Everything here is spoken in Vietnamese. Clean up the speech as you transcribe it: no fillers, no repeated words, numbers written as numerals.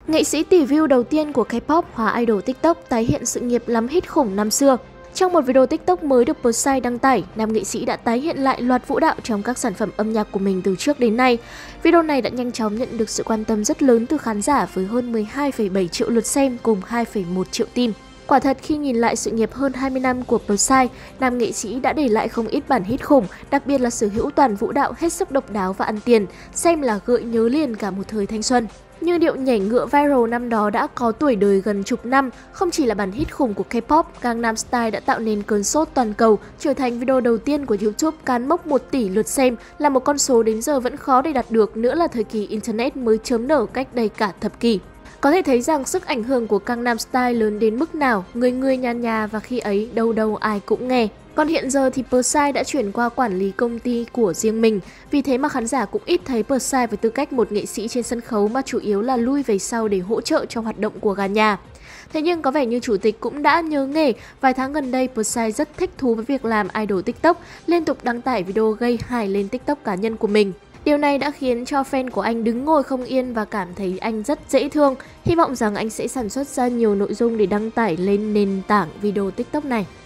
Nghệ sĩ tỷ view đầu tiên của K-pop hóa idol TikTok tái hiện sự nghiệp lắm hit khủng năm xưa. Trong một video TikTok mới được Psy đăng tải, nam nghệ sĩ đã tái hiện lại loạt vũ đạo trong các sản phẩm âm nhạc của mình từ trước đến nay. Video này đã nhanh chóng nhận được sự quan tâm rất lớn từ khán giả với hơn 12,7 triệu lượt xem cùng 2,1 triệu tin. Quả thật khi nhìn lại sự nghiệp hơn 20 năm của Psy, nam nghệ sĩ đã để lại không ít bản hit khủng, đặc biệt là sở hữu toàn vũ đạo hết sức độc đáo và ăn tiền, xem là gợi nhớ liền cả một thời thanh xuân. Như điệu nhảy ngựa viral năm đó đã có tuổi đời gần chục năm, không chỉ là bản hit khủng của K-pop, Gangnam Style đã tạo nên cơn sốt toàn cầu, trở thành video đầu tiên của YouTube cán mốc 1 tỷ lượt xem, là một con số đến giờ vẫn khó để đạt được, nữa là thời kỳ Internet mới chớm nở cách đây cả thập kỷ. Có thể thấy rằng sức ảnh hưởng của Gangnam Style lớn đến mức nào, người người nhà nhà và khi ấy đâu đâu ai cũng nghe. Còn hiện giờ thì Psy đã chuyển qua quản lý công ty của riêng mình, vì thế mà khán giả cũng ít thấy Psy với tư cách một nghệ sĩ trên sân khấu mà chủ yếu là lui về sau để hỗ trợ cho hoạt động của gà nhà. Thế nhưng có vẻ như chủ tịch cũng đã nhớ nghề, vài tháng gần đây Psy rất thích thú với việc làm idol TikTok, liên tục đăng tải video gây hài lên TikTok cá nhân của mình. Điều này đã khiến cho fan của anh đứng ngồi không yên và cảm thấy anh rất dễ thương. Hy vọng rằng anh sẽ sản xuất ra nhiều nội dung để đăng tải lên nền tảng video TikTok này.